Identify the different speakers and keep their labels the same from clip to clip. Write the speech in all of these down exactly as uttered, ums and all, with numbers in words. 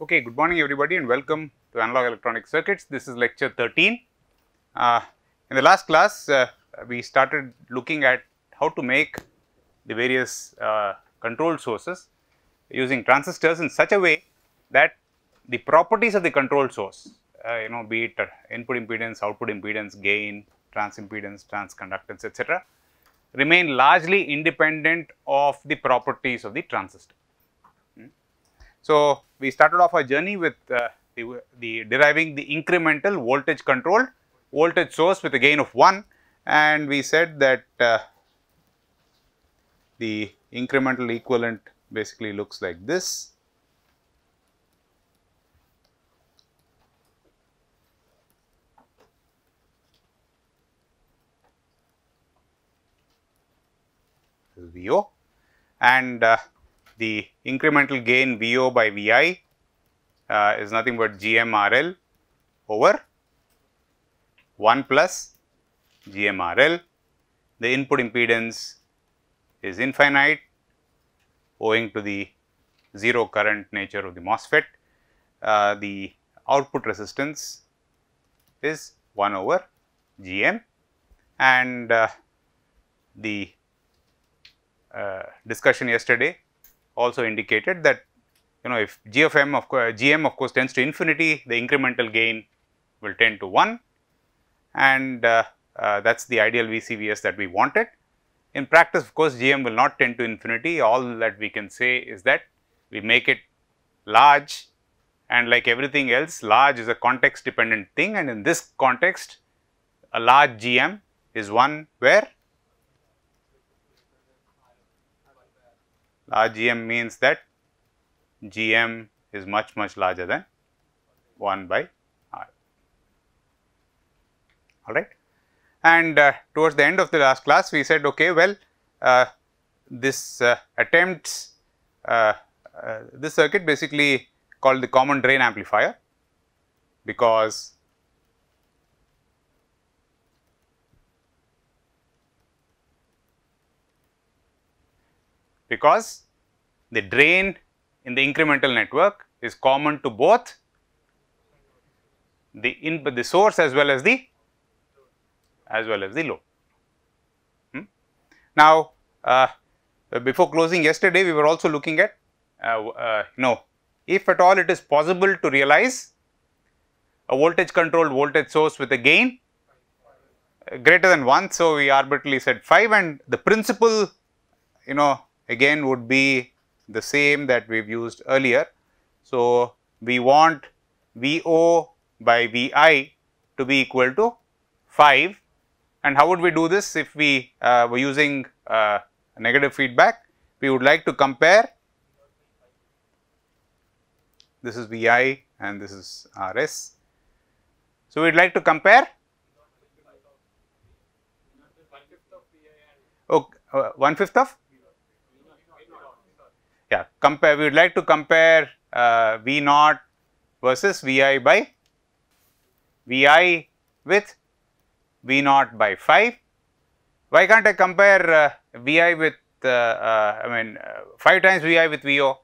Speaker 1: Okay, good morning everybody and welcome to Analog Electronic Circuits. This is lecture thirteen. Uh, in the last class, uh, we started looking at how to make the various uh, control sources using transistors in such a way that the properties of the control source, uh, you know, be it uh, input impedance, output impedance, gain, transimpedance, transconductance, et cetera, remain largely independent of the properties of the transistor. So, we started off our journey with uh, the, the deriving the incremental voltage controlled voltage source with a gain of one, and we said that uh, the incremental equivalent basically looks like this. This is V O, and uh, the incremental gain V O by V I uh, is nothing but G M R L over one plus G M R L. The input impedance is infinite owing to the zero current nature of the MOSFET. Uh, the output resistance is one over G M, and uh, the uh, discussion yesterday also indicated that, you know, if G of M of course, G M of course tends to infinity, the incremental gain will tend to one, and uh, uh, that is the ideal V C V S that we wanted. In practice, of course, G M will not tend to infinity. All that we can say is that we make it large, and like everything else, large is a context dependent thing, and in this context a large G M is one where large G M means that G M is much much larger than one by R, all right. And uh, towards the end of the last class, we said, okay, well, uh, this uh, attempts uh, uh, this circuit basically called the common drain amplifier, because because the drain in the incremental network is common to both the input, the source, as well as the as well as the load. Hmm? Now, uh, before closing yesterday, we were also looking at uh, uh, you know, if at all it is possible to realize a voltage controlled voltage source with a gain greater than one. So, we arbitrarily said five, and the principle, you know, again would be the same that we have used earlier. So, we want V O by V I to be equal to five, and how would we do this if we uh, were using uh, negative feedback? We would like to compare, this is V I and this is R S. So, we would like to compare oh, uh, one fifth of yeah, compare, we would like to compare uh, V naught versus V I by V I with V naught by five. Why can't I compare uh, V I with uh, uh, I mean uh, five times V I with V O?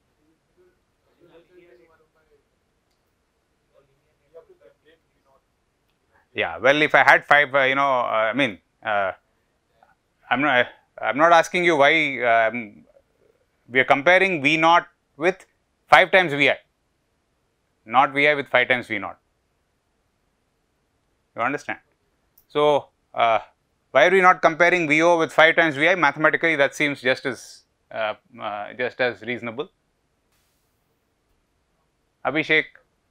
Speaker 1: Yeah, well, if I had five, uh, you know, uh, I mean, uh, I'm not, I'm not asking you why. Um, we are comparing V naught with five times V I, not V I with five times V naught. You understand? So, uh, why are we not comparing V O with five times V I? Mathematically, that seems just as uh, uh, just as reasonable. Abhishek,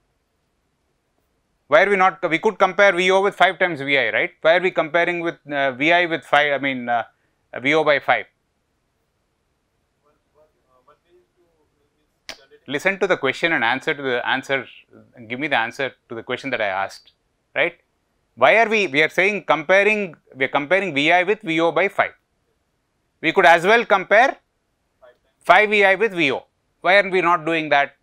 Speaker 1: why are we not? We could compare V O with five times V I, right? Why are we comparing with uh, V I with five? I mean, uh, V O by five. Listen to the question and answer to the answer, give me the answer to the question that I asked, right? Why are we, we are saying comparing, we are comparing V I with V O by five. We could as well compare five V I with V O. Why are we not doing that?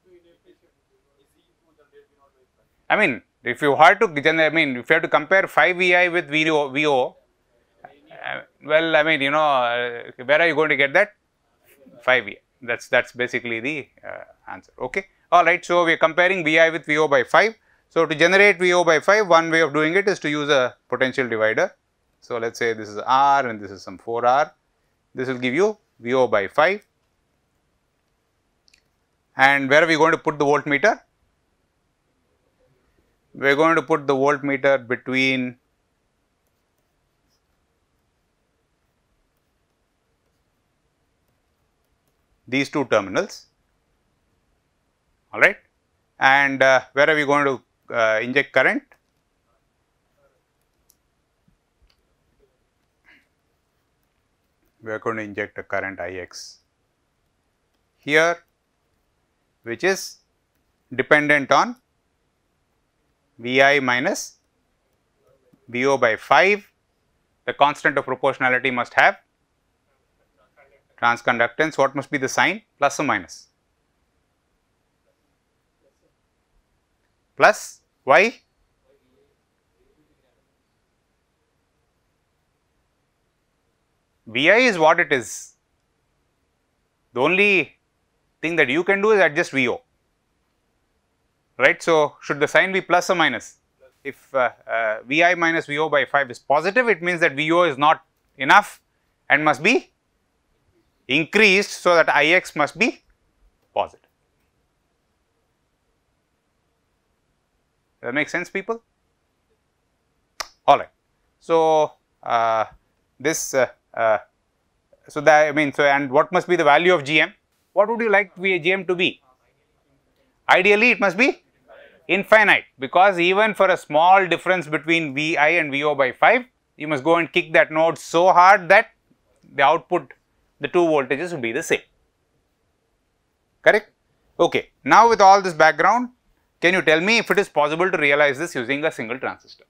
Speaker 1: I mean, if you have to, I mean, if you have to compare five V I with V O, V O uh, well, I mean, you know, uh, where are you going to get that? five V I. That's that's basically the uh, answer. Okay. Alright, so we are comparing V I with V O by five. So, to generate V O by five, one way of doing it is to use a potential divider. So, let us say this is R and this is some four R. This will give you V O by five. And where are we going to put the voltmeter? We are going to put the voltmeter between these two terminals, all right. And uh, where are we going to uh, inject current? We are going to inject a current I X here, which is dependent on V I minus V O by five. The constant of proportionality must have transconductance. What must be the sign? Plus or minus? Plus. Why? V I is what it is. The only thing that you can do is adjust V O, right. So, should the sign be plus or minus? If uh, uh, V I minus V O by five is positive, it means that V O is not enough and must be increased, so that I X must be positive. Does that make sense, people? All right. So, uh, this uh, uh, so that I mean, so and what must be the value of G M? What would you like G M to be? Ideally, it must be infinite, because even for a small difference between V I and V O by five, you must go and kick that node so hard that the output, the two voltages will be the same, correct? Okay. Now, with all this background, can you tell me if it is possible to realize this using a single transistor?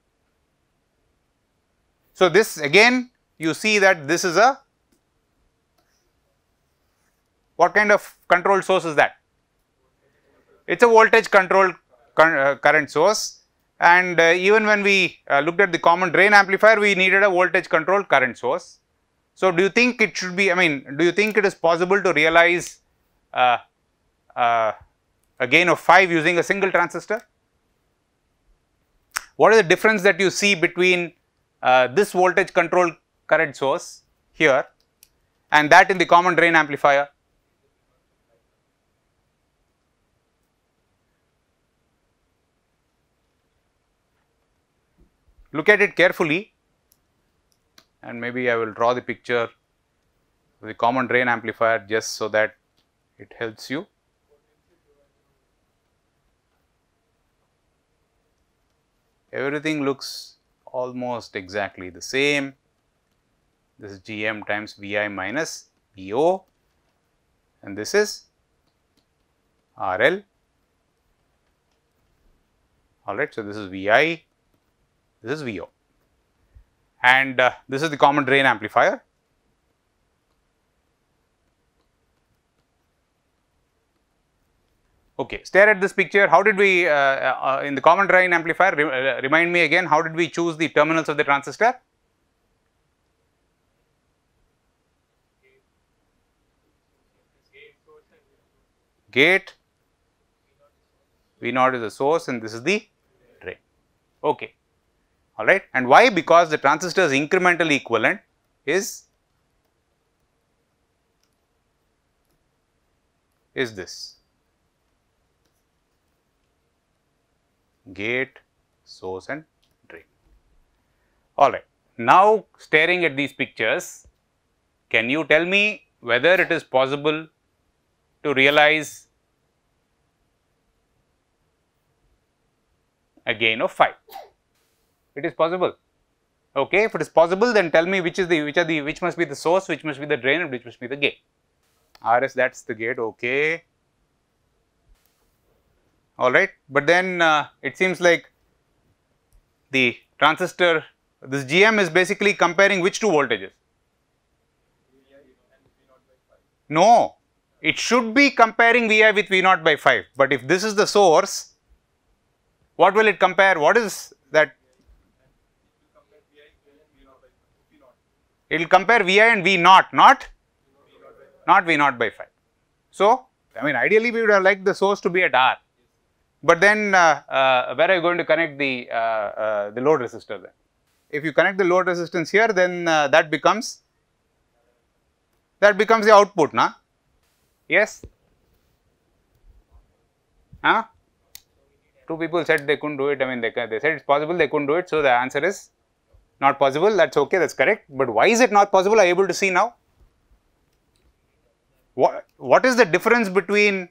Speaker 1: So, this again you see that this is a, what kind of control source is that? It is a voltage controlled uh, current source, and uh, even when we uh, looked at the common drain amplifier, we needed a voltage controlled current source. So, do you think it should be, I mean, do you think it is possible to realize uh, uh, a gain of five using a single transistor? What is the difference that you see between uh, this voltage controlled current source here and that in the common drain amplifier? Look at it carefully, and maybe I will draw the picture of the common drain amplifier just so that it helps you. Everything looks almost exactly the same. This is G M times V I minus V O, and this is R L. All right. So, this is V I, this is V O, and uh, this is the common drain amplifier. Okay, stare at this picture. How did we uh, uh, in the common drain amplifier, re uh, remind me again, how did we choose the terminals of the transistor? Gate, V naught is the source and this is the drain. Okay, all right. And why? Because the transistor's incremental equivalent is is this gate, source and drain. All right. Now, staring at these pictures, can you tell me whether it is possible to realize a gain of five? It is possible. Okay, if it is possible, then tell me which is the which are the which must be the source, which must be the drain, and which must be the gate. R S, that's the gate. Okay. All right, but then uh, it seems like the transistor, this G M is basically comparing which two voltages? No, it should be comparing V I with V naught by five, but if this is the source, what will it compare? What is that? It will compare V I and V naught, not, not V naught by five. So, I mean, ideally we would have liked the source to be at R, but then uh, uh, where are you going to connect the, uh, uh, the load resistor then? If you connect the load resistance here, then uh, that becomes, that becomes the output, na? Yes? Huh? Two people said they couldn't do it. I mean, they, they said it's possible, they couldn't do it. So, the answer is not possible. That's okay, that's correct. But why is it not possible? Are you able to see now? What, what is the difference between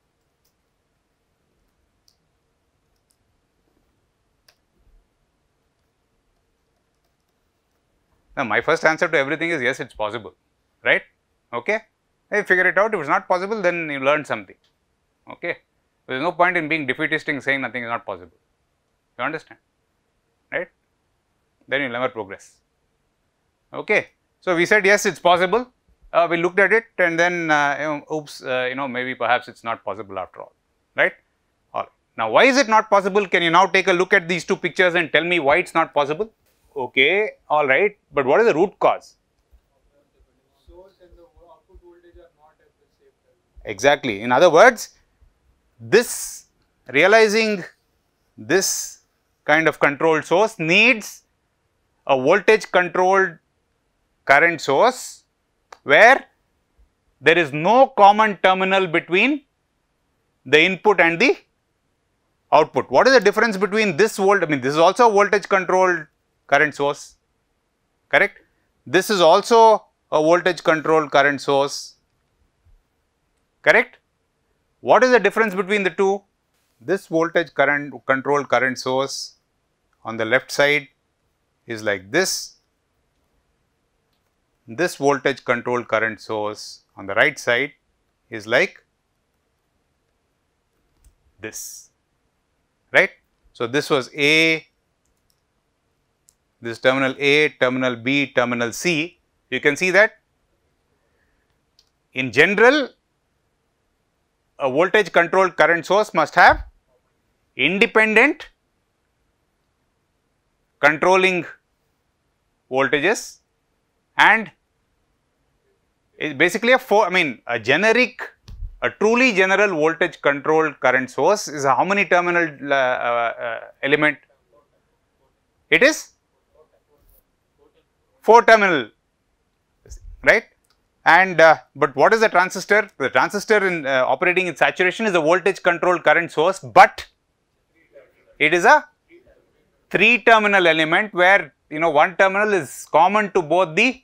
Speaker 1: now, my first answer to everything is yes, it's possible, right? Okay. Hey, figure it out. If it's not possible, then you learned something. Okay. There is no point in being defeatist and saying nothing is not possible. You understand, right? Then you will never progress. Okay. So, we said yes, it's possible. Uh, we looked at it and then uh, you know, oops, uh, you know, maybe perhaps it's not possible after all, right? All right. Now, why is it not possible? Can you now take a look at these two pictures and tell me why it's not possible? Okay, all right, but what is the root cause?
Speaker 2: Source and the output voltage are not at the same level.
Speaker 1: Exactly. In other words, this realizing this kind of controlled source needs a voltage controlled current source where there is no common terminal between the input and the output. What is the difference between this volt? I mean, this is also a voltage controlled current source, correct? This is also a voltage controlled current source, correct? What is the difference between the two? This voltage current controlled current source on the left side is like this. This voltage controlled current source on the right side is like this, right? So, this was A, this terminal A, terminal B, terminal C. You can see that in general a voltage controlled current source must have independent controlling voltages and it's basically a four, I mean a generic, a truly general voltage controlled current source is a how many terminal uh, uh, element? It is four terminal, right? And uh, but what is the transistor? The transistor in uh, operating in saturation is a voltage controlled current source, but it is a three terminal element where you know one terminal is common to both the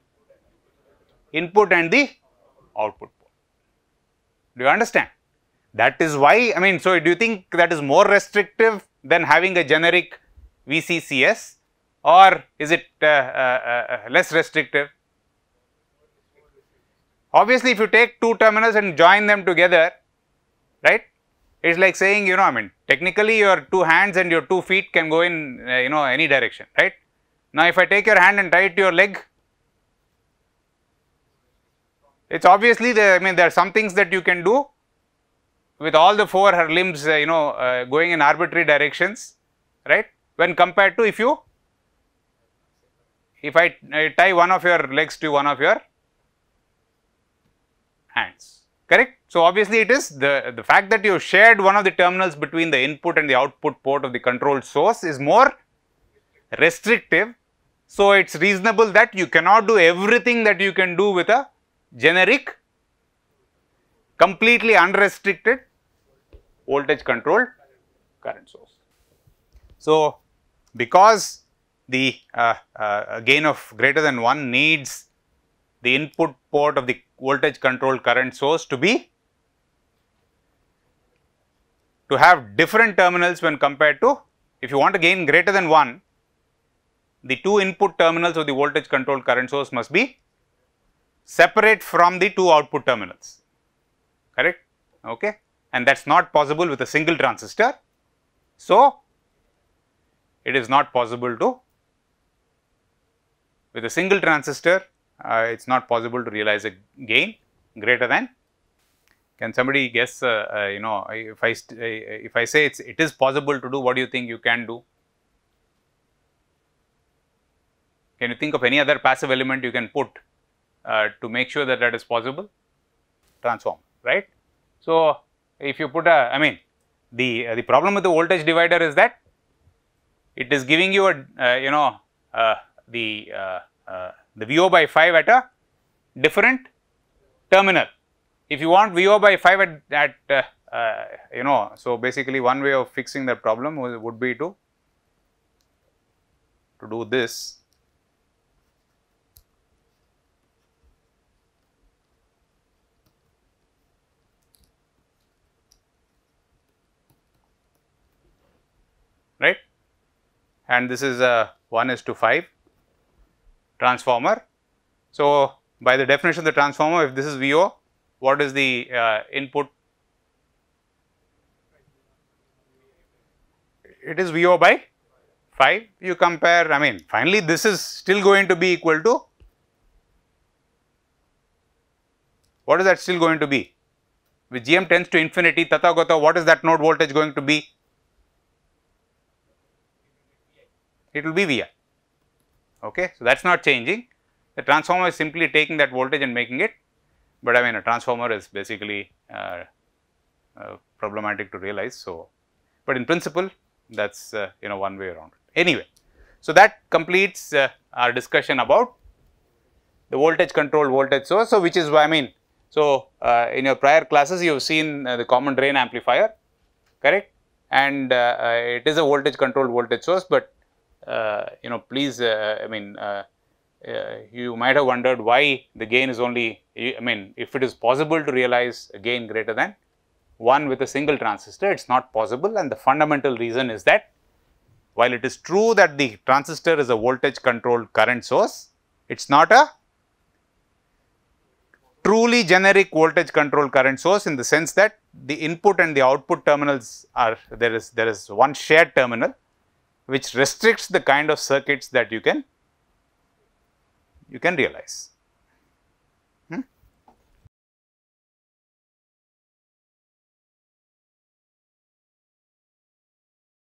Speaker 1: input and the output port. Do you understand? That is why, I mean, so do you think that is more restrictive than having a generic V C C S, or is it uh, uh, uh, less restrictive? Obviously, if you take two terminals and join them together, right, it is like saying, you know, I mean, technically your two hands and your two feet can go in, uh, you know, any direction, right. Now, if I take your hand and tie it to your leg, it is obviously the, I mean, there are some things that you can do with all the four limbs, uh, you know, uh, going in arbitrary directions, right, when compared to if you, if I, I tie one of your legs to one of your hands, correct. So, obviously, it is the, the fact that you shared one of the terminals between the input and the output port of the controlled source is more restrictive. So, it is reasonable that you cannot do everything that you can do with a generic completely unrestricted voltage controlled current source. So, because the uh, uh, gain of greater than one needs the input port of the voltage controlled current source to be to have different terminals when compared to, if you want to gain greater than one, the two input terminals of the voltage controlled current source must be separate from the two output terminals, correct, okay, and that is not possible with a single transistor. So, it is not possible to, with a single transistor, uh, it is not possible to realize a gain greater than. Can somebody guess, uh, uh, you know, if I, st if I say it's, it is possible to do, what do you think you can do? Can you think of any other passive element you can put uh, to make sure that that is possible? Transformer, right? So, if you put a, I mean, the uh, the problem with the voltage divider is that it is giving you a uh, you know uh, the uh, uh, the V O by five at a different terminal. If you want V O by five at, at uh, uh, you know, so basically one way of fixing that problem would, would be to to do this. Right, and this is a one is to five transformer. So, by the definition of the transformer, if this is V O, what is the uh, input? It is V O by five. You compare, I mean, finally this is still going to be equal to, what is that still going to be? With G M tends to infinity, tata gata, what is that node voltage going to be? It will be V I. Okay, so that is not changing. The transformer is simply taking that voltage and making it, but I mean a transformer is basically uh, uh, problematic to realize. So, but in principle that is uh, you know one way around it. Anyway, so that completes uh, our discussion about the voltage controlled voltage source. So, which is why I mean, so uh, in your prior classes you have seen uh, the common drain amplifier, correct, and uh, uh, it is a voltage controlled voltage source, but uh, you know please uh, I mean uh, uh, you might have wondered why the gain is only, I mean if it is possible to realize a gain greater than one with a single transistor, it is not possible, and the fundamental reason is that while it is true that the transistor is a voltage controlled current source, it is not a truly generic voltage controlled current source, in the sense that the input and the output terminals are, there is there is one shared terminal which restricts the kind of circuits that you can you can realize.